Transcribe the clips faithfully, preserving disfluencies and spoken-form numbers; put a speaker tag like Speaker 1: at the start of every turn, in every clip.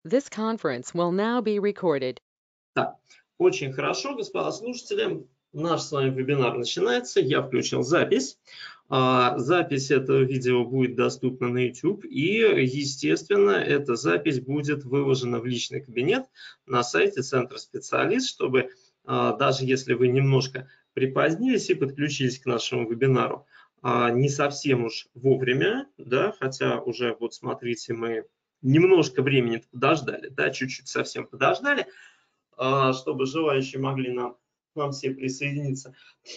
Speaker 1: This conference will now be recorded.
Speaker 2: Так, очень хорошо, господа слушатели. Наш с вами вебинар начинается. Я включил запись. А, запись этого видео будет доступна на YouTube. И, естественно, эта запись будет выложена в личный кабинет на сайте Центра Специалист, чтобы а, даже если вы немножко припозднились и подключились к нашему вебинару, а, не совсем уж вовремя, да, хотя уже, вот смотрите, мы немножко времени подождали, да, чуть-чуть совсем подождали, чтобы желающие могли нам, нам все присоединиться.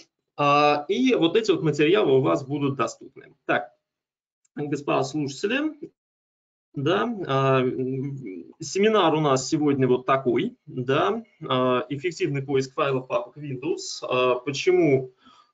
Speaker 2: И вот эти вот материалы у вас будут доступны. Так, господа слушатели, да, семинар у нас сегодня вот такой, да, эффективный поиск файлов папок Windows. Почему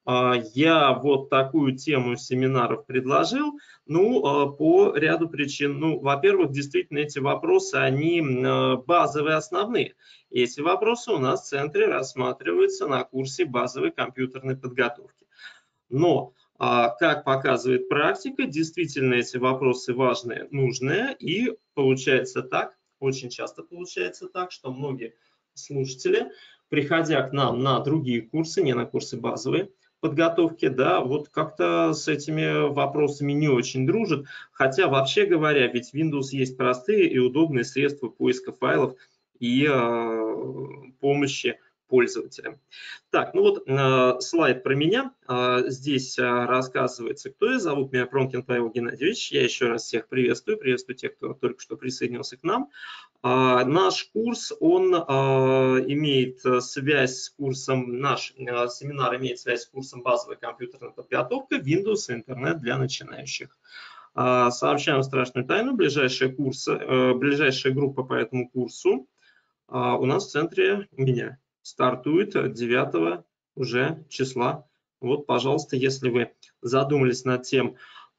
Speaker 2: я вот такую тему семинаров предложил? Ну, по ряду причин. Ну, во-первых, действительно, эти вопросы, они базовые, основные. Эти вопросы у нас в центре рассматриваются на курсе базовой компьютерной подготовки. Но, как показывает практика, действительно эти вопросы важные, нужные, и получается так, очень часто получается так, что многие слушатели, приходя к нам на другие курсы, не на курсы базовой подготовки, да, вот как-то с этими вопросами не очень дружат, хотя вообще говоря, ведь Windows есть простые и удобные средства поиска файлов и э, помощи пользователям. Так, ну вот э, слайд про меня. Э, здесь э, рассказывается, кто я. Зовут меня Пронкин Павел Геннадьевич. Я еще раз всех приветствую. Приветствую тех, кто только что присоединился к нам. Э, наш курс, он э, имеет связь с курсом, наш э, семинар имеет связь с курсом базовая компьютерная подготовка Windows и интернет для начинающих. Э, сообщаем страшную тайну. Ближайшая, курса, э, ближайшая группа по этому курсу э, у нас в центре у меня. Стартует девятого уже числа. Вот, пожалуйста, если вы задумались над тем,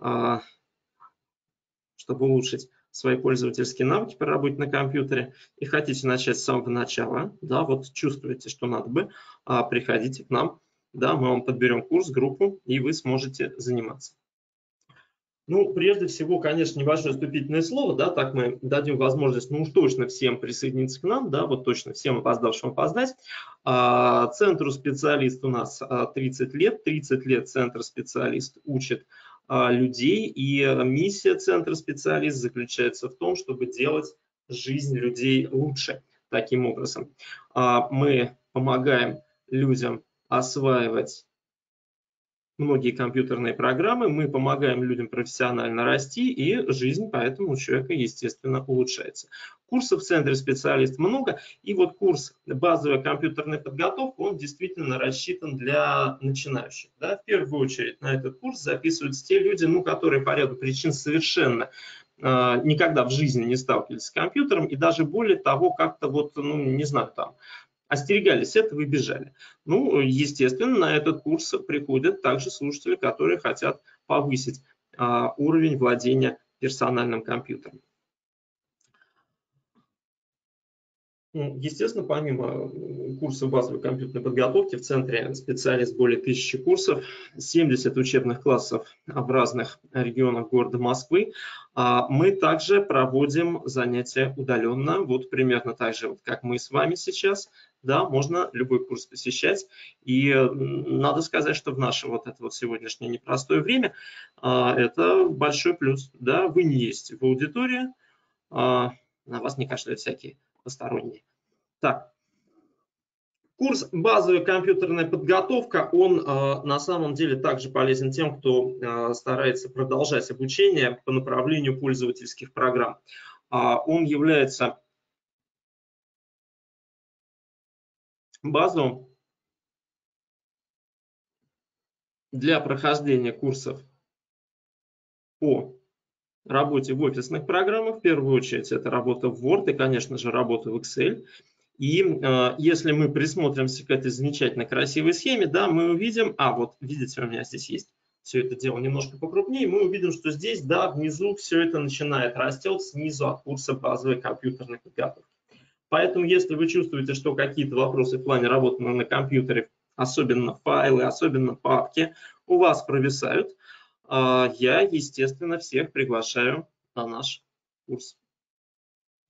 Speaker 2: чтобы улучшить свои пользовательские навыки по работе на компьютере и хотите начать с самого начала, да, вот чувствуете, что надо бы, приходите к нам, да, мы вам подберем курс, группу, и вы сможете заниматься. Ну, прежде всего, конечно, небольшое вступительное слово, да, так мы дадим возможность, ну уж точно всем присоединиться к нам, да, вот точно всем опоздавшим опоздать. А, центру специалист у нас тридцать лет, тридцать лет центр специалист учит а, людей, и миссия центра специалист заключается в том, чтобы делать жизнь людей лучше таким образом. А, мы помогаем людям осваивать многие компьютерные программы, мы помогаем людям профессионально расти, и жизнь поэтому у человека, естественно, улучшается. Курсов в центре специалист много, и вот курс базовая компьютерная подготовка, он действительно рассчитан для начинающих. Да? В первую очередь на этот курс записываются те люди, ну, которые по ряду причин совершенно э, никогда в жизни не сталкивались с компьютером, и даже более того, как-то вот, ну, не знаю, там, остерегались этого и бежали. Ну, естественно, на этот курс приходят также слушатели, которые хотят повысить а, уровень владения персональным компьютером. Естественно, помимо курсов базовой компьютерной подготовки, в центре специалист более тысячи курсов, семьдесят учебных классов в разных регионах города Москвы. Мы также проводим занятия удаленно, вот примерно так же, вот как мы с вами сейчас. Да, можно любой курс посещать. И надо сказать, что в наше вот это вот сегодняшнее непростое время это большой плюс. Да, вы не есть в аудитории, на вас не кашляют всякие посторонние. Так, курс базовая компьютерная подготовка, он э, на самом деле также полезен тем, кто э, старается продолжать обучение по направлению пользовательских программ. Э, он является базовым для прохождения курсов по работе в офисных программах. В первую очередь это работа в Word и, конечно же, работа в Excel. И э, если мы присмотримся к этой замечательной красивой схеме, да, мы увидим, а вот видите, у меня здесь есть все это дело немножко покрупнее, мы увидим, что здесь, да, внизу все это начинает растет снизу от курса базовой компьютерной подготовки. Поэтому, если вы чувствуете, что какие-то вопросы в плане работы на компьютере, особенно файлы, особенно папки, у вас провисают, э, я, естественно, всех приглашаю на наш курс.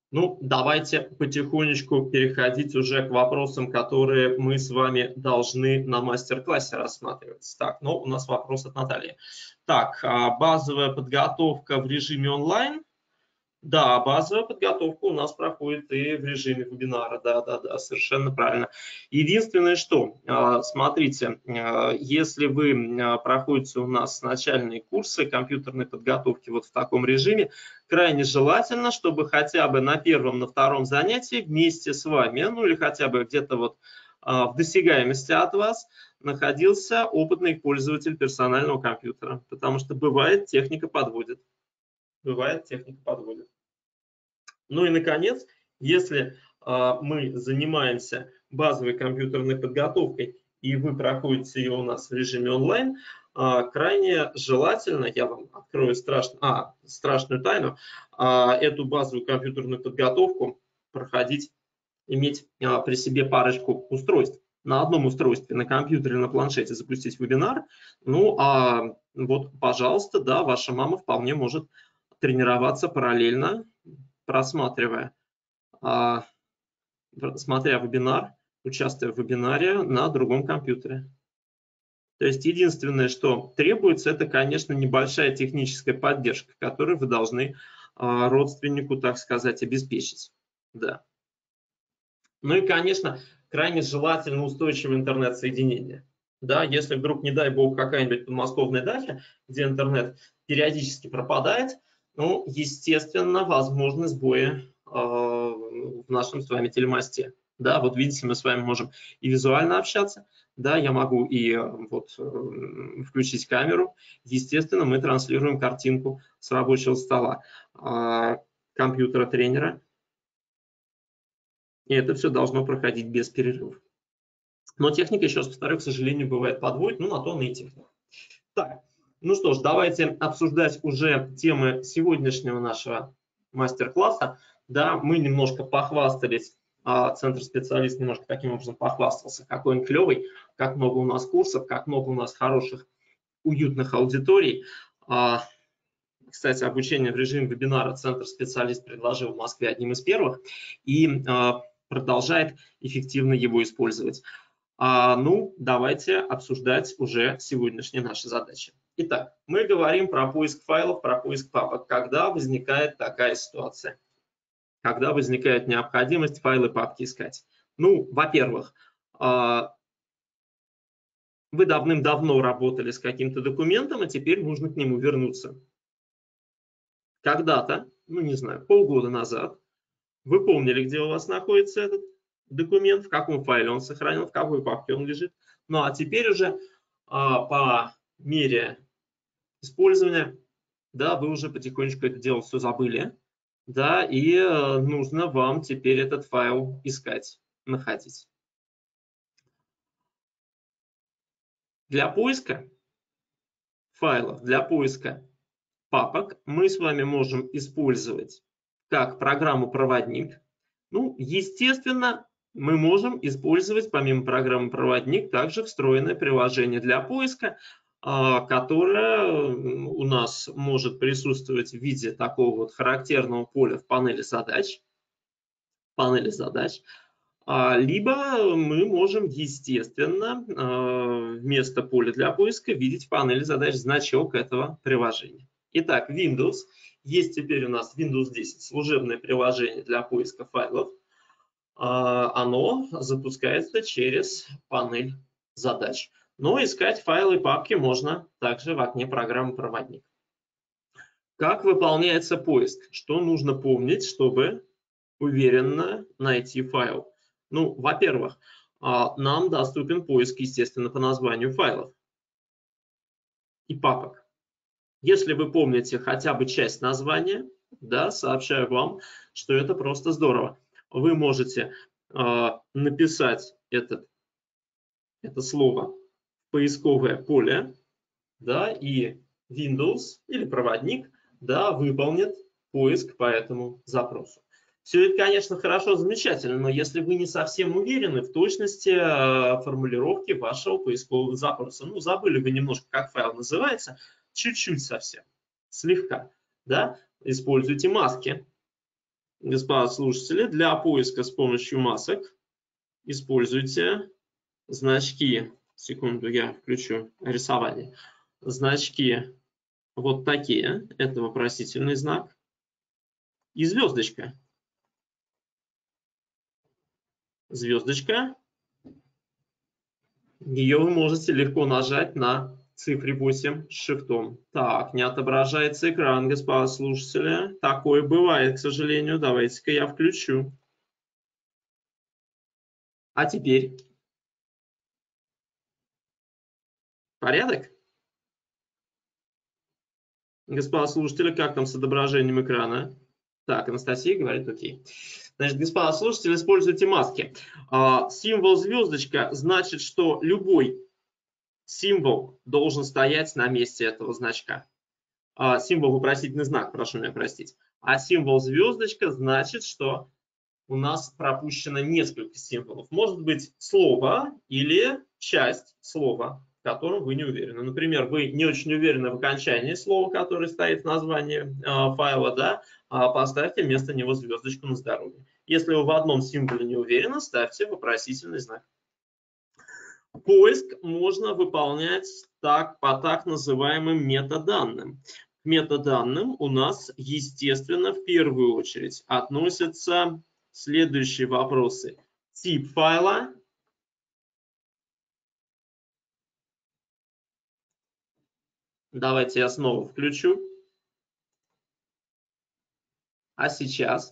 Speaker 2: Ну, давайте потихонечку переходить уже к вопросам, которые мы с вами должны на мастер-классе рассматривать. Так, ну, у нас вопрос от Натальи. Так, базовая подготовка в режиме онлайн. Да, базовая подготовка у нас проходит и в режиме вебинара, да, да, да, совершенно правильно. Единственное, что, смотрите, если вы проходите у нас начальные курсы компьютерной подготовки вот в таком режиме, крайне желательно, чтобы хотя бы на первом, на втором занятии вместе с вами, ну или хотя бы где-то вот в досягаемости от вас, находился опытный пользователь персонального компьютера, потому что бывает техника подводит. Бывает, техника подводит. Ну и, наконец, если а, мы занимаемся базовой компьютерной подготовкой, и вы проходите ее у нас в режиме онлайн, а, крайне желательно, я вам открою страш... а, страшную тайну, а, эту базовую компьютерную подготовку проходить, иметь а, при себе парочку устройств. На одном устройстве, на компьютере, на планшете запустить вебинар. Ну, а вот, пожалуйста, да, ваша мама вполне может тренироваться параллельно, просматривая, а, смотря вебинар, участвуя в вебинаре на другом компьютере. То есть единственное, что требуется, это, конечно, небольшая техническая поддержка, которую вы должны а, родственнику, так сказать, обеспечить. Да. Ну и, конечно, крайне желательно устойчивое интернет-соединение. Да, если вдруг, не дай бог, какая-нибудь подмосковная дача, где интернет периодически пропадает, ну, естественно, возможны сбои э, в нашем с вами телемосте. Да, вот видите, мы с вами можем и визуально общаться, да, я могу и вот э, включить камеру. Естественно, мы транслируем картинку с рабочего стола э, компьютера тренера. И это все должно проходить без перерывов. Но техника, еще раз повторю, к сожалению, бывает подводит, ну на то она и техника. Так, ну что ж, давайте обсуждать уже темы сегодняшнего нашего мастер-класса. Да, мы немножко похвастались, а Центр специалист немножко таким образом похвастался, какой он клевый, как много у нас курсов, как много у нас хороших, уютных аудиторий. Кстати, обучение в режиме вебинара Центр специалист предложил в Москве одним из первых и продолжает эффективно его использовать. А, ну, давайте обсуждать уже сегодняшние наши задачи. Итак, мы говорим про поиск файлов, про поиск папок. Когда возникает такая ситуация? Когда возникает необходимость файлы, папки искать? Ну, во-первых, вы давным-давно работали с каким-то документом, и теперь нужно к нему вернуться. Когда-то, ну не знаю, полгода назад, вы помнили, где у вас находится этот документ, в каком файле он сохранен, в какой папке он лежит. Ну а теперь уже а, по мере использования, да, вы уже потихонечку это дело все забыли, да, и а, нужно вам теперь этот файл искать, находить. Для поиска файлов, для поиска папок мы с вами можем использовать как программу «Проводник». Ну, естественно, мы можем использовать помимо программы «Проводник» также встроенное приложение для поиска, которое у нас может присутствовать в виде такого вот характерного поля в панели задач. Панели задач. Либо мы можем, естественно, вместо поля для поиска видеть в панели задач значок этого приложения. Итак, Windows. Есть теперь у нас Windows десять, служебное приложение для поиска файлов. Оно запускается через панель задач. Но искать файлы и папки можно также в окне программы «Проводник». Как выполняется поиск? Что нужно помнить, чтобы уверенно найти файл? Ну, во-первых, нам доступен поиск, естественно, по названию файлов и папок. Если вы помните хотя бы часть названия, да, сообщаю вам, что это просто здорово. Вы можете э, написать этот, это слово в поисковое поле, да, и Windows или проводник, да, выполнит поиск по этому запросу. Все это, конечно, хорошо, замечательно, но если вы не совсем уверены в точности э, формулировки вашего поискового запроса, ну, забыли вы немножко, как файл называется, чуть-чуть совсем, слегка, да, используйте маски. господа слушатели, для поиска с помощью масок используйте значки. Секунду, я включу рисование. Значки вот такие. Это вопросительный знак. И звездочка. Звездочка. Ее вы можете легко нажать на цифре восемь шифтом. Так, не отображается экран, господа слушатели. Такое бывает, к сожалению. Давайте-ка я включу. А теперь? Порядок? Господа слушатели, как там с отображением экрана? Так, Анастасия говорит окей. Значит, господа слушатели, используйте маски. А, символ звездочка значит, что любой символ должен стоять на месте этого значка. А, символ вопросительный знак, прошу меня простить. А символ звездочка значит, что у нас пропущено несколько символов. Может быть слово или часть слова, в котором вы не уверены. Например, вы не очень уверены в окончании слова, которое стоит в названии э, файла, да, а поставьте вместо него звездочку на здоровье. Если вы в одном символе не уверены, ставьте вопросительный знак. Поиск можно выполнять так, по так называемым метаданным. К метаданным у нас, естественно, в первую очередь относятся следующие вопросы. Тип файла. Давайте я снова включу. А сейчас?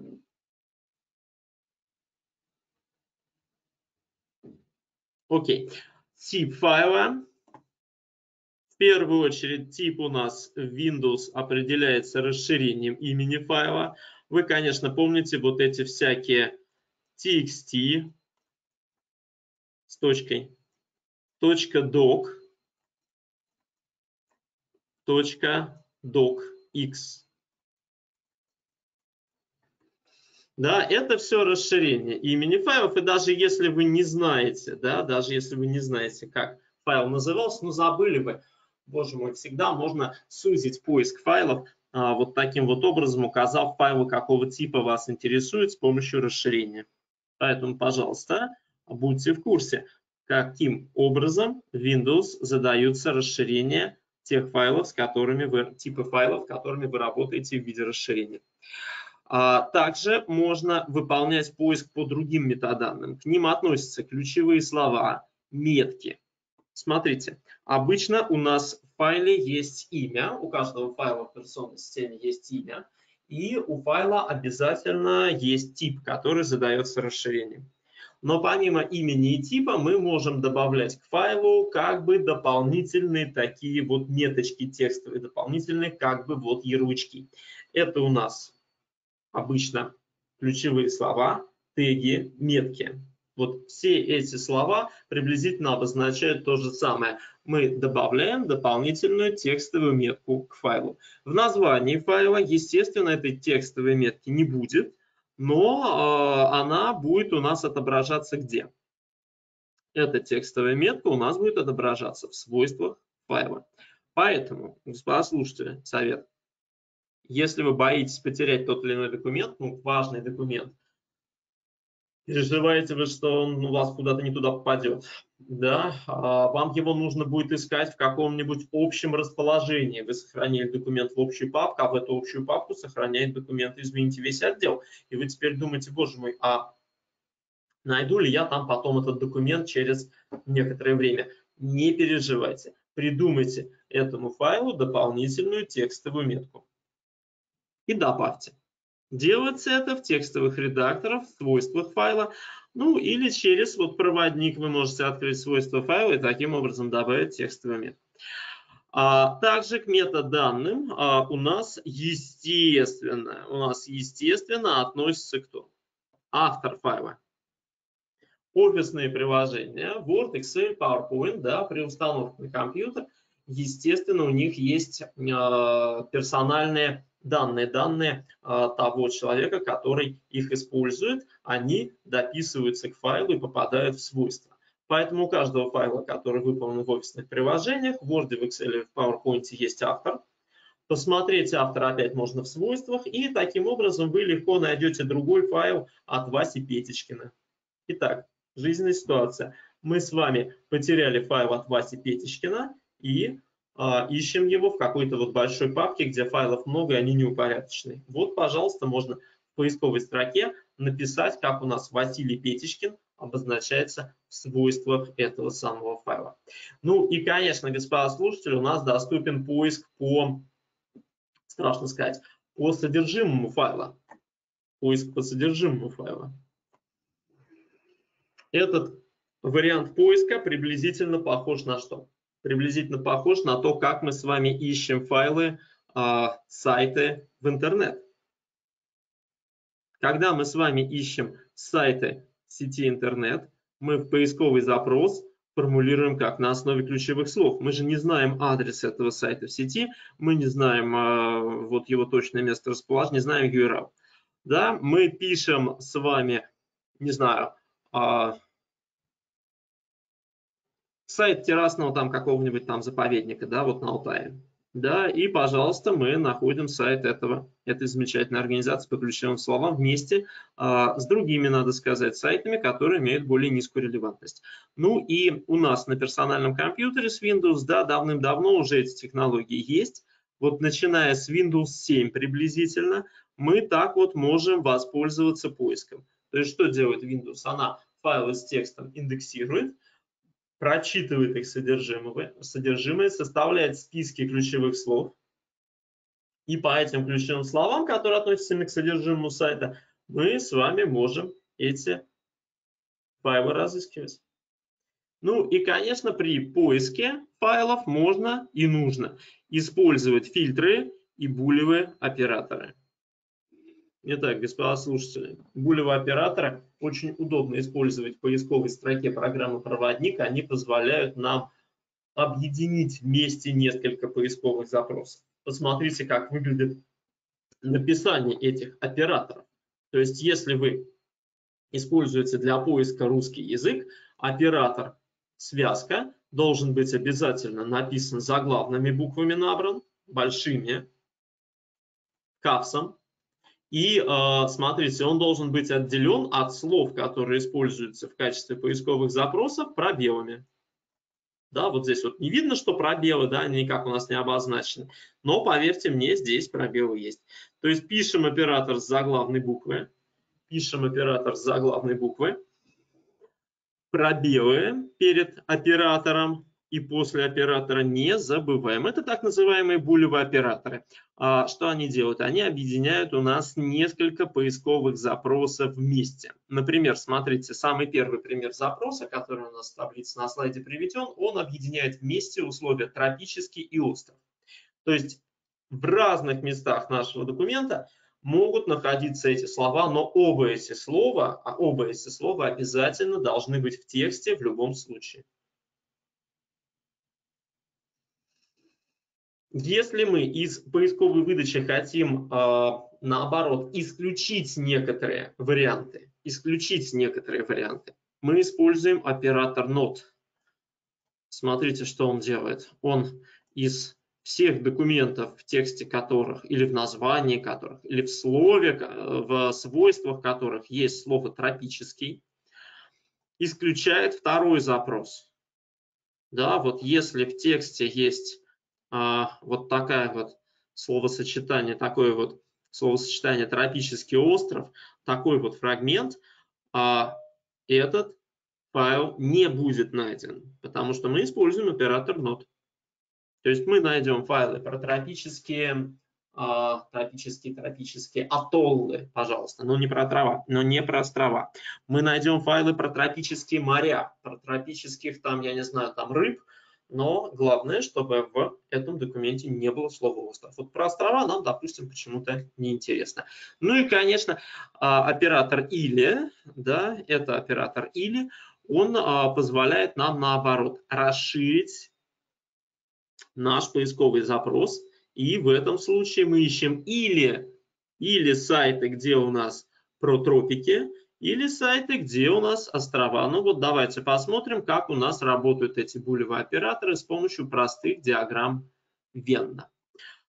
Speaker 2: Окей. Тип файла. В первую очередь тип у нас в Windows определяется расширением имени файла. Вы, конечно, помните вот эти всякие txt с точкой, .doc, .docx. Да, это все расширение имени файлов, и даже если вы не знаете, да, даже если вы не знаете, как файл назывался, ну забыли вы, боже мой, всегда можно сузить поиск файлов а, вот таким вот образом, указав файлы, какого типа вас интересует с помощью расширения. Поэтому, пожалуйста, будьте в курсе, каким образом Windows задаются расширения тех файлов, с которыми вы, типы файлов, с которыми вы работаете в виде расширения. А также можно выполнять поиск по другим метаданным. К ним относятся ключевые слова, метки. Смотрите, обычно у нас в файле есть имя, у каждого файла в операционной системе есть имя, и у файла обязательно есть тип, который задается расширением. Но помимо имени и типа мы можем добавлять к файлу как бы дополнительные такие вот меточки текстовые, дополнительные как бы вот ярлычки. Это у нас обычно ключевые слова, теги, метки. Вот все эти слова приблизительно обозначают то же самое. Мы добавляем дополнительную текстовую метку к файлу. В названии файла, естественно, этой текстовой метки не будет, но э, она будет у нас отображаться где? Эта текстовая метка у нас будет отображаться в свойствах файла. Поэтому, господа слушатели, совет. Если вы боитесь потерять тот или иной документ, ну, важный документ, переживаете вы, что он у вас куда-то не туда попадет, да, вам его нужно будет искать в каком-нибудь общем расположении. Вы сохранили документ в общую папку, а в эту общую папку сохраняет документы, извините, весь отдел. И вы теперь думаете, боже мой, а найду ли я там потом этот документ через некоторое время? Не переживайте, придумайте этому файлу дополнительную текстовую метку. И добавьте. Делается это в текстовых редакторах, в свойствах файла, ну или через вот проводник вы можете открыть свойства файла и таким образом добавить текстовый метод. А также к метаданным а, у нас естественно, у нас естественно относится кто? Автор файла. Офисные приложения, Word, Excel, PowerPoint, да, при установке на компьютер, естественно, у них есть а, персональные данные, данные а, того человека, который их использует, они дописываются к файлу и попадают в свойства. Поэтому у каждого файла, который выполнен в офисных приложениях, в Word, в Excel, в PowerPoint есть автор. Посмотреть автора опять можно в свойствах, и таким образом вы легко найдете другой файл от Васи Петечкина. Итак, жизненная ситуация. Мы с вами потеряли файл от Васи Петечкина и а, ищем его в какой-то вот большой папке, где файлов много, и они неупорядоченные. Вот, пожалуйста, можно в поисковой строке написать, как у нас Василий Петечкин обозначается в свойствах этого самого файла. Ну и, конечно, господа слушатели, у нас доступен поиск по, страшно сказать, по содержимому файла. Поиск по содержимому файла. Этот вариант поиска приблизительно похож на что? Приблизительно похож на то, как мы с вами ищем файлы, а, сайты в интернет. Когда мы с вами ищем сайты в сети интернет, мы в поисковый запрос формулируем как? На основе ключевых слов. Мы же не знаем адрес этого сайта в сети, мы не знаем а, вот его точное место расположения, не знаем ю ар эл. Да? Мы пишем с вами, не знаю, а, сайт террасного там какого-нибудь там заповедника, да, вот на Алтае. Да, и, пожалуйста, мы находим сайт этого, этой замечательной организации по ключевым словам вместе а, с другими, надо сказать, сайтами, которые имеют более низкую релевантность. Ну и у нас на персональном компьютере с Windows, да, давным-давно уже эти технологии есть. Вот начиная с Windows семь приблизительно, мы так вот можем воспользоваться поиском. То есть что делает Windows? Она файлы с текстом индексирует, прочитывает их содержимое, содержимое, составляет списки ключевых слов. И по этим ключевым словам, которые относятся к содержимому сайта, мы с вами можем эти файлы разыскивать. Ну и, конечно, при поиске файлов можно и нужно использовать фильтры и булевые операторы. Итак, господа слушатели, булевые операторы очень удобно использовать в поисковой строке программы «Проводник». Они позволяют нам объединить вместе несколько поисковых запросов. Посмотрите, как выглядит написание этих операторов. То есть, если вы используете для поиска русский язык, оператор связка должен быть обязательно написан заглавными буквами, набран, большими, капсом. И э, смотрите, он должен быть отделен от слов, которые используются в качестве поисковых запросов, пробелами. Да, вот здесь вот не видно, что пробелы, да, они никак у нас не обозначены. Но поверьте мне, здесь пробелы есть. То есть пишем оператор с заглавной буквы, пишем оператор с заглавной буквы, пробелы перед оператором и после оператора не забываем. Это так называемые булевые операторы. А что они делают? Они объединяют у нас несколько поисковых запросов вместе. Например, смотрите, самый первый пример запроса, который у нас в таблице на слайде приведен, он объединяет вместе условия тропический и остров. То есть в разных местах нашего документа могут находиться эти слова, но оба эти слова, а оба эти слова обязательно должны быть в тексте в любом случае. Если мы из поисковой выдачи хотим, э, наоборот, исключить некоторые варианты, исключить некоторые варианты, мы используем оператор not. Смотрите, что он делает. Он из всех документов, в тексте которых, или в названии которых, или в слове, в свойствах которых есть слово тропический, исключает второй запрос. Да, вот если в тексте есть а, вот такая вот словосочетание, такое вот словосочетание тропический остров, такой вот фрагмент, а этот файл не будет найден, потому что мы используем оператор not. То есть мы найдем файлы про тропические, а, тропические, тропические атоллы, пожалуйста, но не про трава, но не про острова. Мы найдем файлы про тропические моря, про тропических там, я не знаю, там рыб, но главное, чтобы в этом документе не было слова остров. Вот про острова нам, допустим, почему-то неинтересно. Ну и, конечно, оператор или, да, это оператор или, он позволяет нам, наоборот, расширить наш поисковый запрос. И в этом случае мы ищем или, или сайты, где у нас про тропики, или сайты, где у нас острова. Ну вот давайте посмотрим, как у нас работают эти булевые операторы с помощью простых диаграмм Венна.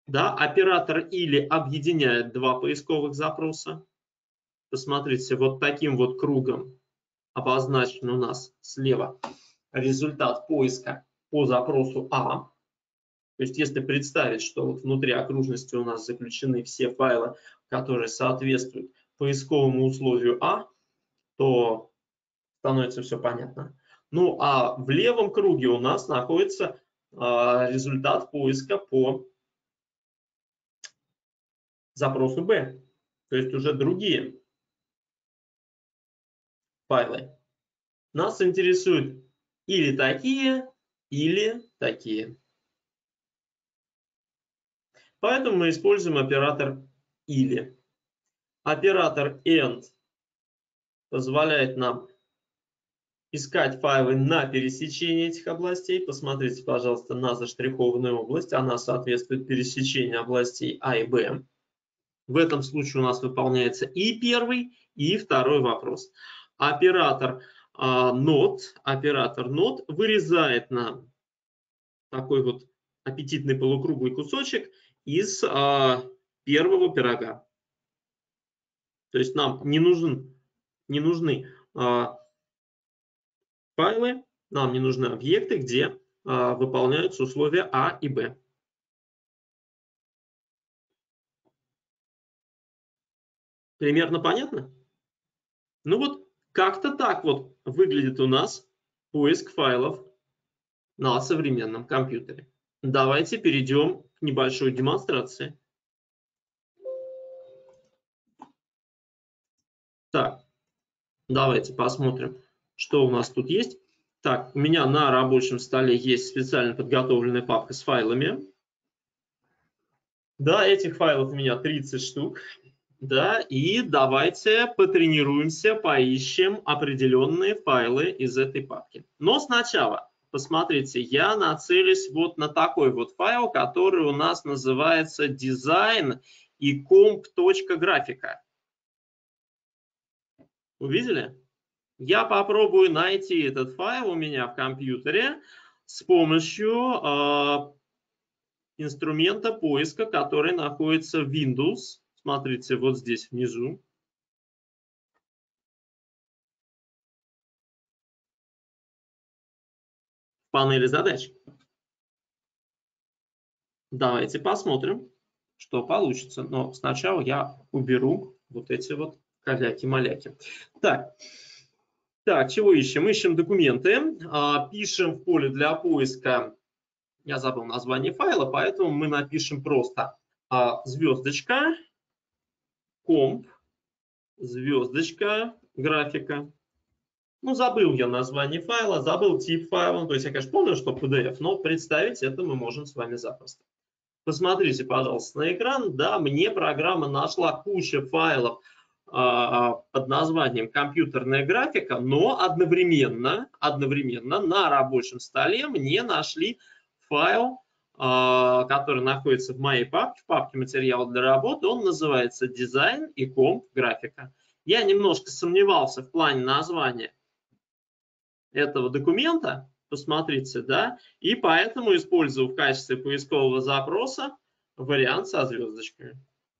Speaker 2: Да, оператор или объединяет два поисковых запроса. Посмотрите, вот таким вот кругом обозначен у нас слева результат поиска по запросу А. То есть если представить, что вот внутри окружности у нас заключены все файлы, которые соответствуют поисковому условию А, то становится все понятно. Ну а в левом круге у нас находится а, результат поиска по запросу Б. То есть уже другие файлы. Нас интересуют или такие, или такие. Поэтому мы используем оператор или. Оператор AND позволяет нам искать файлы на пересечении этих областей. Посмотрите, пожалуйста, на заштрихованную область. Она соответствует пересечению областей А и Б. В этом случае у нас выполняется и первый, и второй вопрос. Оператор а, not, оператор not вырезает нам такой вот аппетитный полукруглый кусочек из а, первого пирога. То есть нам не нужен, не нужны а, файлы, нам не нужны объекты, где а, выполняются условия А и Б. Примерно понятно? Ну вот как-то так вот выглядит у нас поиск файлов на современном компьютере. Давайте перейдем к небольшой демонстрации. Так, давайте посмотрим, что у нас тут есть. Так, у меня на рабочем столе есть специально подготовленная папка с файлами. Да, этих файлов у меня тридцать штук. Да, и давайте потренируемся, поищем определенные файлы из этой папки. Но сначала, посмотрите, я нацелюсь вот на такой вот файл, который у нас называется design и comp.графика. Увидели? Я попробую найти этот файл у меня в компьютере с помощью э, инструмента поиска, который находится в Windows. Смотрите, вот здесь внизу. В панели задач. Давайте посмотрим, что получится. Но сначала я уберу вот эти вот каляки-маляки. Так, так, чего ищем? Ищем документы. Пишем в поле для поиска. Я забыл название файла, поэтому мы напишем просто звездочка, комп, звездочка, графика. Ну, забыл я название файла, забыл тип файла. То есть я, конечно, помню, что пи ди эф, но представить это мы можем с вами запросто. Посмотрите, пожалуйста, на экран. Да, мне программа нашла кучу файлов а, под названием компьютерная графика, но одновременно, одновременно на рабочем столе мне нашли файл, а, который находится в моей папке, в папке материал для работы. Он называется дизайн и комп графика. Я немножко сомневался в плане названия этого документа. Посмотрите, да, и поэтому использую в качестве поискового запроса вариант со звездочками.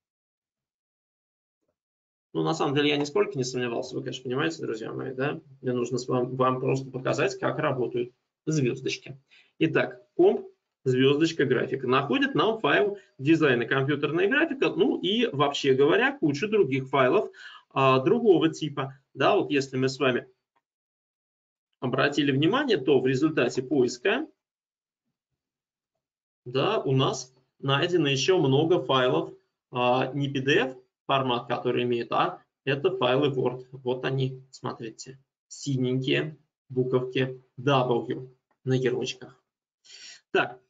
Speaker 2: Ну, на самом деле, я нисколько не сомневался, вы, конечно, понимаете, друзья мои, да? Мне нужно вам, вам просто показать, как работают звездочки. Итак, комп, звездочка, графика. Находит нам файл дизайна компьютерная графика, ну и, вообще говоря, кучу других файлов а, другого типа. Да, вот если мы с вами обратили внимание, то в результате поиска, да, у нас найдено еще много файлов, а, не пи ди эф формат, который имеет, а это файлы Word. Вот они, смотрите, синенькие буковки W на ярлычках. Так,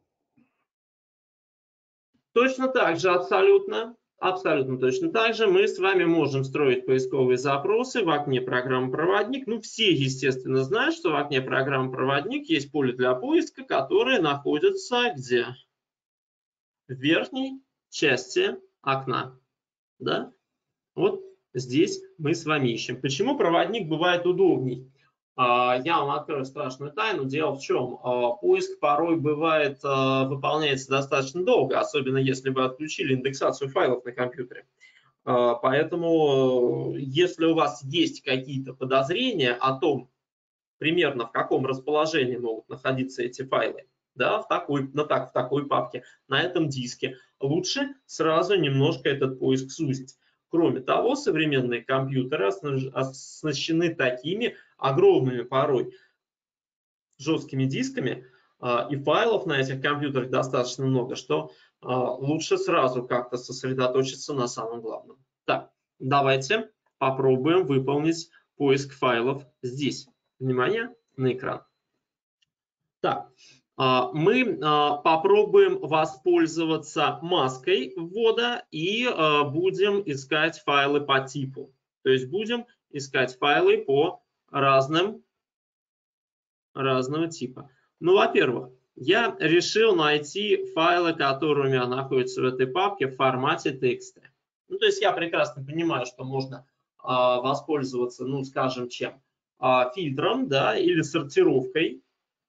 Speaker 2: точно так же абсолютно, абсолютно точно так же мы с вами можем строить поисковые запросы в окне программы «Проводник». Ну, все, естественно, знают, что в окне программы «Проводник» есть поле для поиска, которое находится где? В верхней части окна. Да? Вот здесь мы с вами ищем. Почему проводник бывает удобней? Я вам открою страшную тайну. Дело в чем? Поиск порой бывает, выполняется достаточно долго, особенно если вы отключили индексацию файлов на компьютере. Поэтому, если у вас есть какие-то подозрения о том, примерно в каком расположении могут находиться эти файлы, да, в такой, на так, в такой папке, на этом диске, лучше сразу немножко этот поиск сузить. Кроме того, современные компьютеры оснащены такими огромными порой жесткими дисками, и файлов на этих компьютерах достаточно много, что лучше сразу как-то сосредоточиться на самом главном. Так, давайте попробуем выполнить поиск файлов здесь. Внимание на экран. Так, мы попробуем воспользоваться маской ввода и будем искать файлы по типу. То есть будем искать файлы по разным, разного типа. Ну, во-первых, я решил найти файлы, которые у меня находятся в этой папке в формате текста. Ну, то есть я прекрасно понимаю, что можно воспользоваться, ну, скажем, чем? Фильтром, да, или сортировкой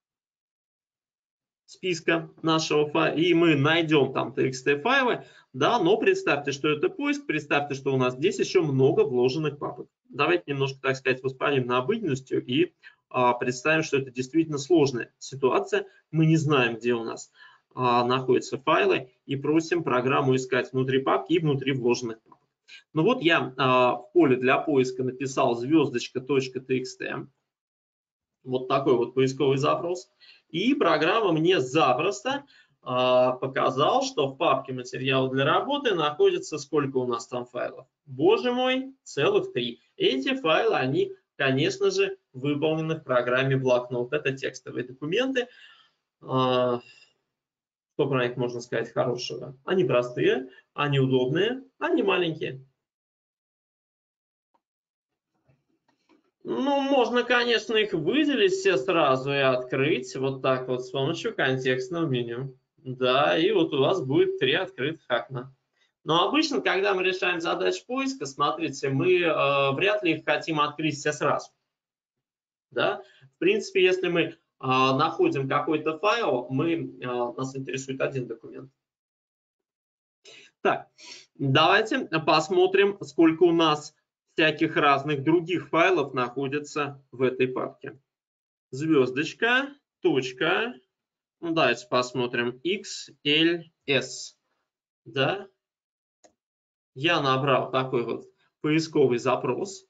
Speaker 2: списка нашего файла, и мы найдем там txt файлы, да, но представьте, что это поиск, представьте, что у нас здесь еще много вложенных папок. Давайте немножко, так сказать, воспарим на обыденностью и а, представим, что это действительно сложная ситуация. Мы не знаем, где у нас а, находятся файлы, и просим программу искать внутри папки и внутри вложенных папок. Ну вот я а, в поле для поиска написал звездочка.txt. Вот такой вот поисковый запрос. И программа мне запросто а, показала, что в папке материалы для работы находится сколько у нас там файлов? Боже мой, целых три. Эти файлы, они, конечно же, выполнены в программе Блокнот. Это текстовые документы. А, что про них можно сказать хорошего? Они простые, они удобные, они маленькие. Ну, можно, конечно, их выделить все сразу и открыть вот так вот с помощью контекстного меню. Да, и вот у вас будет три открытых окна. Но обычно, когда мы решаем задачу поиска, смотрите, мы э, вряд ли их хотим открыть все сразу. Да? В принципе, если мы э, находим какой-то файл, мы, э, нас интересует один документ. Так, давайте посмотрим, сколько у нас всяких разных других файлов находится в этой папке. Звездочка, точка, ну, давайте посмотрим, икс эл эс. Да? Я набрал такой вот поисковый запрос,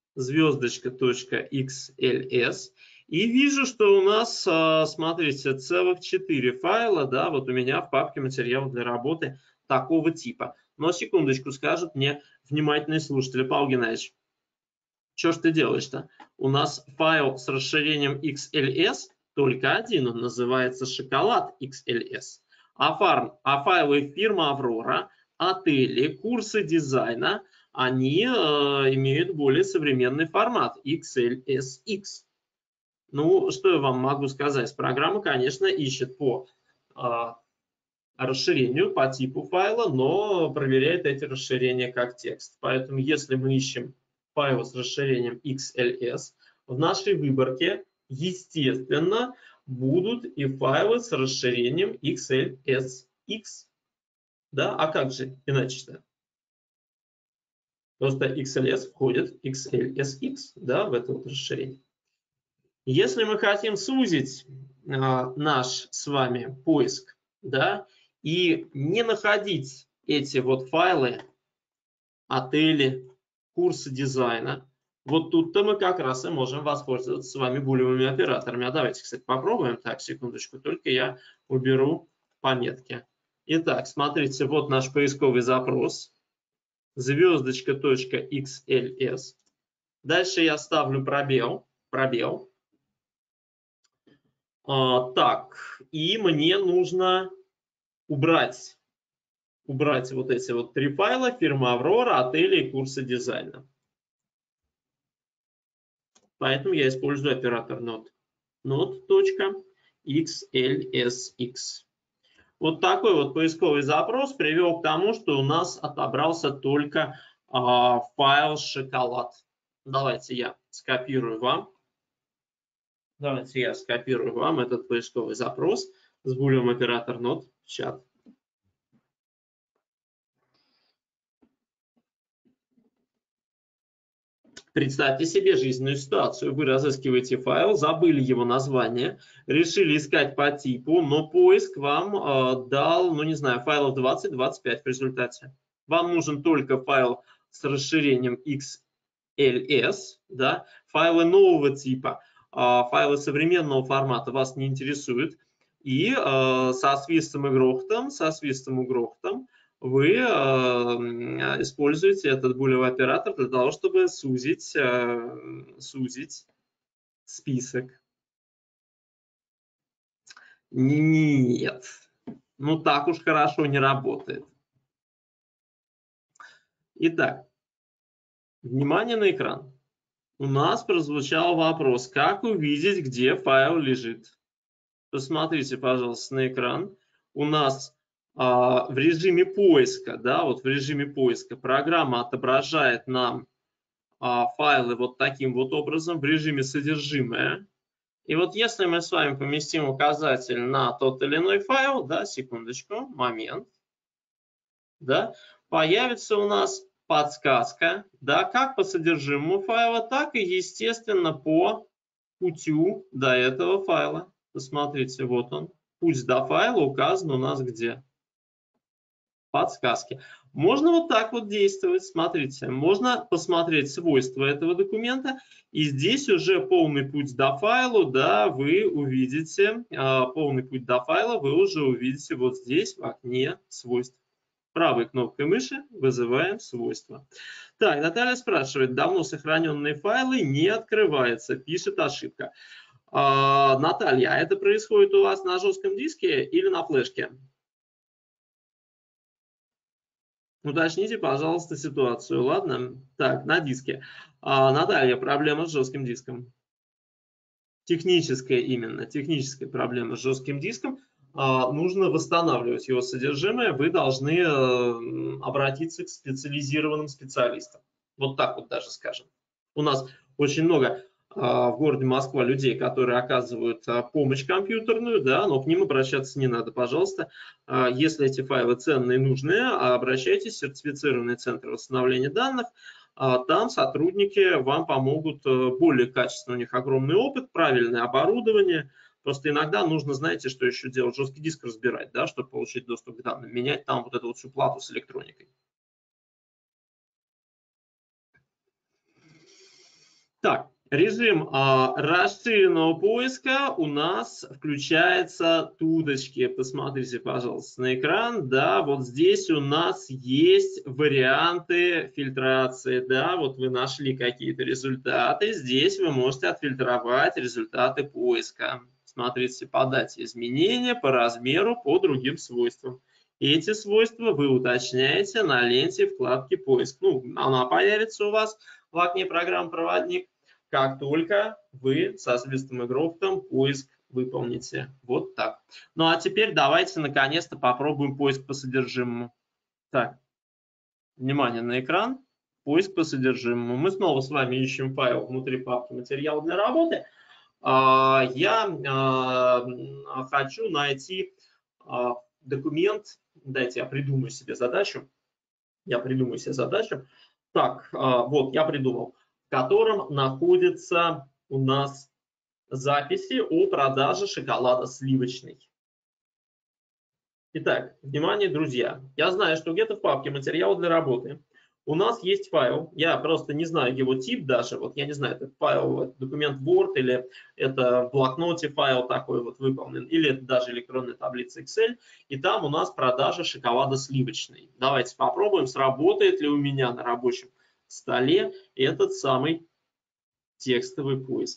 Speaker 2: звездочка.xls, и вижу, что у нас, смотрите, целых четыре файла, да, вот у меня в папке материал для работы такого типа. Но секундочку, скажут мне внимательные слушатели: Павел Геннадьевич, что ж ты делаешь-то? У нас файл с расширением икс эл эс только один, он называется шоколад икс эл эс. А, фарм, а файлы фирмы Аврора, отели, курсы дизайна, они э, имеют более современный формат икс эл эс икс. Ну, что я вам могу сказать? Программа, конечно, ищет по э, расширению, по типу файла, но проверяет эти расширения как текст. Поэтому, если мы ищем файл с расширением икс эл эс, в нашей выборке, естественно, будут и файлы с расширением икс эл эс икс. Да, а как же иначе-то? Просто икс эл эс входит икс эл эс икс, да, в это вот расширение. Если мы хотим сузить а, наш с вами поиск, да, и не находить эти вот файлы, отели, курсы дизайна, вот тут-то мы как раз и можем воспользоваться с вами булевыми операторами. А давайте, кстати, попробуем. Так, секундочку, только я уберу пометки. Итак, смотрите, вот наш поисковый запрос. Звездочка.xls. Дальше я ставлю пробел. Пробел. А, так, и мне нужно убрать, убрать вот эти вот три файла: фирма Аврора, отели и курсы дизайна. Поэтому я использую оператор not. not.xlsx. Вот такой вот поисковый запрос привел к тому, что у нас отобрался только а, файл шоколад. Давайте я скопирую вам Давайте я скопирую вам этот поисковый запрос с булевым оператор not в чат. Представьте себе жизненную ситуацию. Вы разыскиваете файл, забыли его название, решили искать по типу, но поиск вам э, дал, ну не знаю, файлов двадцать — двадцать пять в результате. Вам нужен только файл с расширением икс эл эс, да, файлы нового типа, э, файлы современного формата вас не интересуют. И э, со свистом и грохотом, со свистом и грохотом вы э, используете этот булевый оператор для того, чтобы сузить, э, сузить список. Нет, ну так уж хорошо не работает. Итак, внимание на экран. У нас прозвучал вопрос, как увидеть, где файл лежит. Посмотрите, пожалуйста, на экран. У нас а, в режиме поиска, да, вот в режиме поиска программа отображает нам а, файлы вот таким вот образом в режиме содержимое. И вот если мы с вами поместим указатель на тот или иной файл, да, секундочку, момент, да, появится у нас подсказка, да, как по содержимому файла, так и, естественно, по путю до этого файла. Посмотрите, вот он. Путь до файла указан у нас где? Подсказки. Можно вот так вот действовать. Смотрите, можно посмотреть свойства этого документа. И здесь уже полный путь до файла, да, вы увидите, полный путь до файла вы уже увидите вот здесь в окне свойств. Правой кнопкой мыши вызываем свойства. Так, Наталья спрашивает, давно сохраненные файлы не открываются, пишет ошибка. А, Наталья, а это происходит у вас на жестком диске или на флешке? Уточните, пожалуйста, ситуацию, ладно? Так, на диске. А, Наталья, проблема с жестким диском. Техническая именно, техническая проблема с жестким диском. А, нужно восстанавливать его содержимое. Вы должны э, обратиться к специализированным специалистам. Вот так вот даже скажем. У нас очень много в городе Москва людей, которые оказывают помощь компьютерную, да, но к ним обращаться не надо, пожалуйста. Если эти файлы ценные и нужные, обращайтесь в сертифицированный центр восстановления данных. Там сотрудники вам помогут более качественно, у них огромный опыт, правильное оборудование. Просто иногда нужно, знаете, что еще делать? Жесткий диск разбирать, да, чтобы получить доступ к данным, менять там вот эту вот всю плату с электроникой. Так. Режим а, расширенного поиска у нас включается туточки. Посмотрите, пожалуйста, на экран. Да, вот здесь у нас есть варианты фильтрации. Да, вот вы нашли какие-то результаты. Здесь вы можете отфильтровать результаты поиска. Смотрите, по дате изменения, по размеру, по другим свойствам. Эти свойства вы уточняете на ленте вкладки поиск. Ну, она появится у вас в окне программ «Проводник», как только вы со свистом и грохотом поиск выполните. Вот так. Ну а теперь давайте наконец-то попробуем поиск по содержимому. Так, внимание на экран. Поиск по содержимому. Мы снова с вами ищем файл внутри папки «Материал для работы». Я хочу найти документ. Дайте я придумаю себе задачу. Я придумаю себе задачу. Так, вот я придумал. В котором находятся у нас записи о продаже шоколада сливочный. Итак, внимание, друзья. Я знаю, что где-то в папке «Материал для работы» у нас есть файл. Я просто не знаю его тип даже. Вот я не знаю, это файл, это документ Word, или это в блокноте файл такой вот выполнен, или это даже электронная таблица Excel. И там у нас продажа шоколада сливочный. Давайте попробуем, сработает ли у меня на рабочем столе этот самый текстовый поиск.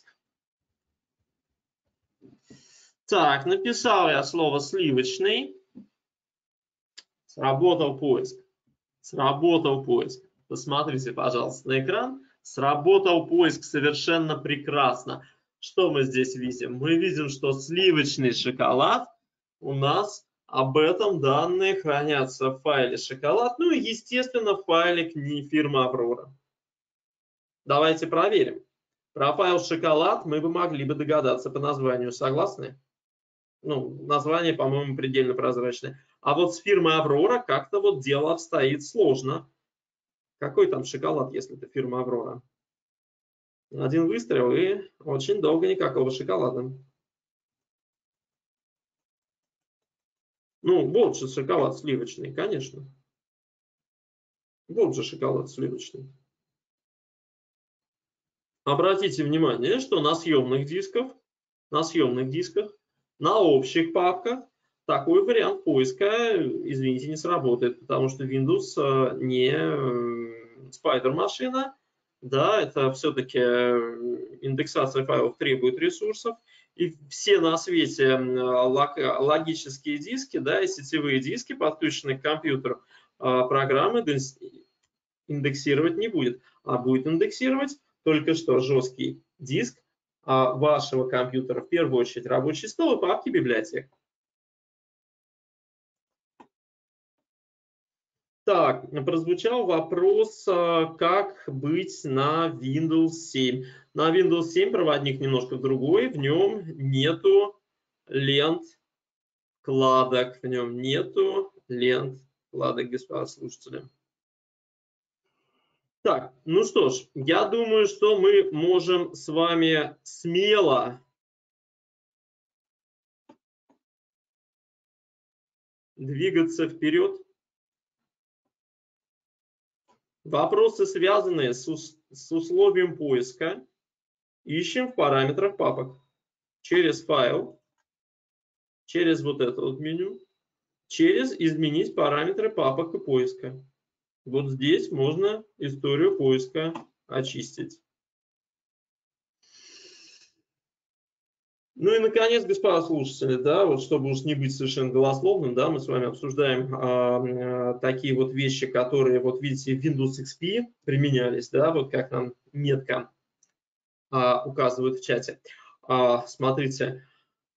Speaker 2: Так, написал я слово «сливочный». Сработал поиск. Сработал поиск. Посмотрите, пожалуйста, на экран. Сработал поиск совершенно прекрасно. Что мы здесь видим? Мы видим, что сливочный шоколад у нас, об этом данные хранятся в файле «Шоколад». Ну и, естественно, в файле фирмы «Аврора». Давайте проверим. Про файл «Шоколад» мы бы могли бы догадаться по названию. Согласны? Ну, название, по-моему, предельно прозрачное. А вот с фирмой «Аврора» как-то вот дело обстоит сложно. Какой там шоколад, если это фирма «Аврора»? Один выстрел и очень долго никакого шоколада. Ну, вот же шоколад сливочный, конечно. Вот же шоколад сливочный. Обратите внимание, что на съемных дисках, на съемных дисках, на общих папках такой вариант поиска, извините, не сработает, потому что Windows не спайдер-машина, да, это все-таки индексация файлов требует ресурсов, и все на свете логические диски, да, и сетевые диски, подключенные к компьютеру, программы индексировать не будет, а будет индексировать только что жесткий диск вашего компьютера, в первую очередь рабочий стол и папки библиотек. Так, прозвучал вопрос, как быть на Windows семь. На Windows семь проводник немножко другой, в нем нету лент, вкладок, в нем нету лент, вкладок, господа слушатели. Так, ну что ж, я думаю, что мы можем с вами смело двигаться вперед. Вопросы, связанные с, с условием поиска, ищем в параметрах папок. Через файл, через вот это вот меню, через изменить параметры папок и поиска. Вот здесь можно историю поиска очистить. Ну и, наконец, господа слушатели, да, вот чтобы уж не быть совершенно голословным, да, мы с вами обсуждаем а, а, такие вот вещи, которые, вот видите, в Windows икс пи применялись, да, вот как нам метко а, указывают в чате. А, смотрите,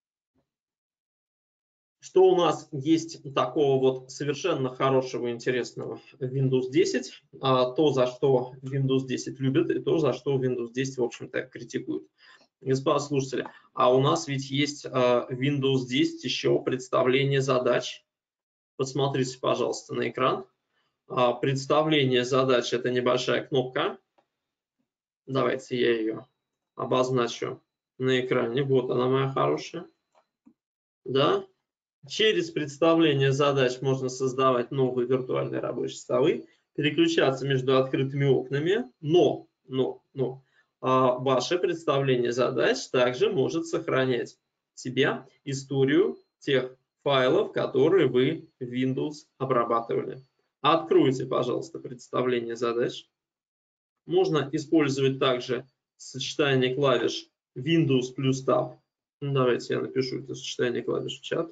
Speaker 2: что у нас есть такого вот совершенно хорошего, интересного в Windows десять, а, то, за что Windows десять любят, и то, за что Windows десять, в общем-то, критикуют. Господа слушатели, а у нас ведь есть Windows десять еще представление задач. Посмотрите, пожалуйста, на экран. Представление задач – это небольшая кнопка. Давайте я ее обозначу на экране. Вот она, моя хорошая. Да? Через представление задач можно создавать новые виртуальные рабочие столы, переключаться между открытыми окнами, но, но, но. Ваше представление задач также может сохранять в себе историю тех файлов, которые вы в Windows обрабатывали. Откройте, пожалуйста, представление задач. Можно использовать также сочетание клавиш Windows плюс Tab. Давайте я напишу это сочетание клавиш в чат.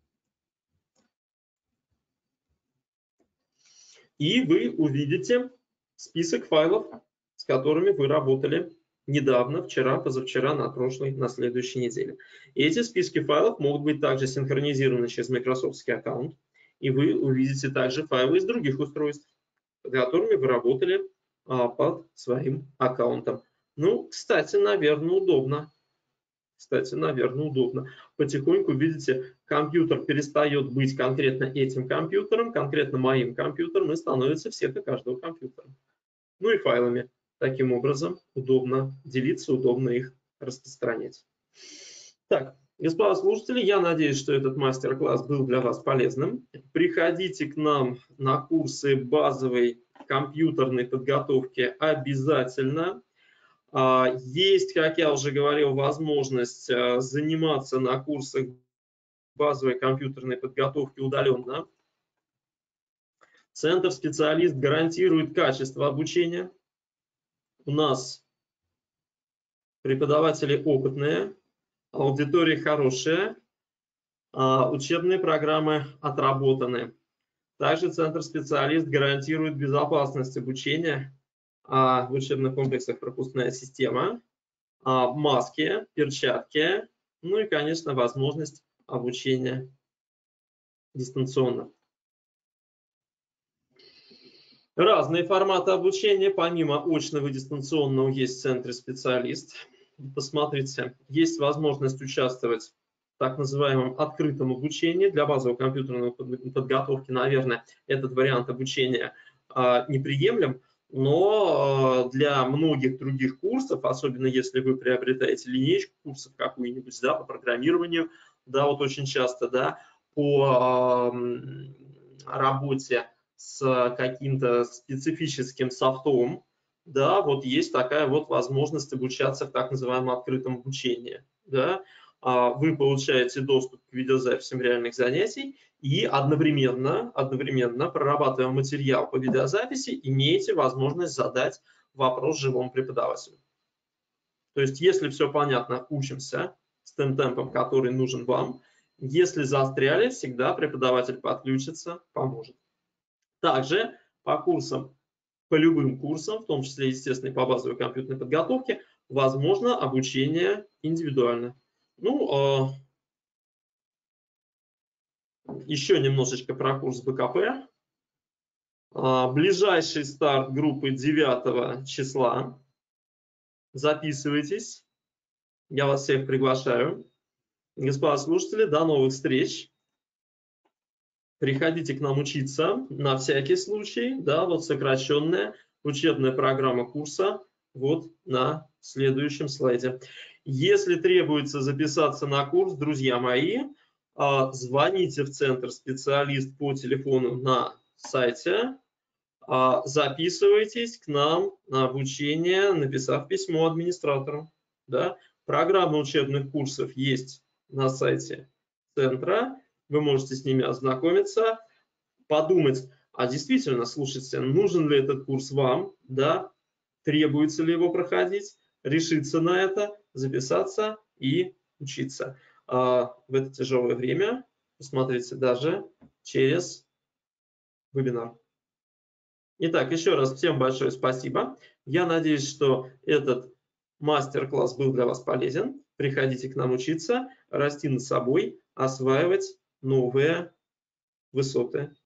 Speaker 2: И вы увидите список файлов, с которыми вы работали недавно, вчера, позавчера, на прошлой, на следующей неделе. И эти списки файлов могут быть также синхронизированы через Microsoftский аккаунт, и вы увидите также файлы из других устройств, с которыми вы работали а, под своим аккаунтом. Ну, кстати, наверное, удобно. Кстати, наверное, удобно. Потихоньку, видите, компьютер перестает быть конкретно этим компьютером, конкретно моим компьютером, и становится всех и каждого компьютера. Ну и файлами. Таким образом, удобно делиться, удобно их распространять. Так, господа слушатели, я надеюсь, что этот мастер-класс был для вас полезным. Приходите к нам на курсы базовой компьютерной подготовки обязательно. Есть, как я уже говорил, возможность заниматься на курсах базовой компьютерной подготовки удаленно. Центр-специалист гарантирует качество обучения. У нас преподаватели опытные, аудитория хорошая, учебные программы отработаны. Также Центр-специалист гарантирует безопасность обучения в учебных комплексах, пропускная система, маски, перчатки, ну и, конечно, возможность обучения дистанционно. Разные форматы обучения. Помимо очного и дистанционного есть в центре специалист. Посмотрите, есть возможность участвовать в так называемом открытом обучении для базовой компьютерной подготовки. Наверное, этот вариант обучения а, неприемлем, но а, для многих других курсов, особенно если вы приобретаете линейку курсов какую-нибудь, да, по программированию, да, вот очень часто, да, по а, работе с каким-то специфическим софтом, да, вот есть такая вот возможность обучаться в так называемом открытом обучении, да. Вы получаете доступ к видеозаписям реальных занятий и одновременно, одновременно прорабатывая материал по видеозаписи, имеете возможность задать вопрос живому преподавателю. То есть, если все понятно, учимся с тем темпом, который нужен вам. Если застряли, всегда преподаватель подключится, поможет. Также по курсам, по любым курсам, в том числе, естественно, по базовой компьютерной подготовке, возможно обучение индивидуально. Ну, еще немножечко про курс БКП. Ближайший старт группы девятого числа. Записывайтесь. Я вас всех приглашаю. Господа слушатели, до новых встреч. Приходите к нам учиться на всякий случай. Да, вот сокращенная учебная программа курса вот на следующем слайде. Если требуется записаться на курс, друзья мои, звоните в центр специалист по телефону на сайте, записывайтесь к нам на обучение, написав письмо администратору. Да. Программа учебных курсов есть на сайте центра, вы можете с ними ознакомиться, подумать, а действительно, слушайте, нужен ли этот курс вам, да, требуется ли его проходить, решиться на это, записаться и учиться. В это тяжелое время, посмотрите, даже через вебинар. Итак, еще раз всем большое спасибо. Я надеюсь, что этот мастер-класс был для вас полезен. Приходите к нам учиться, расти над собой, осваивать новые высоты.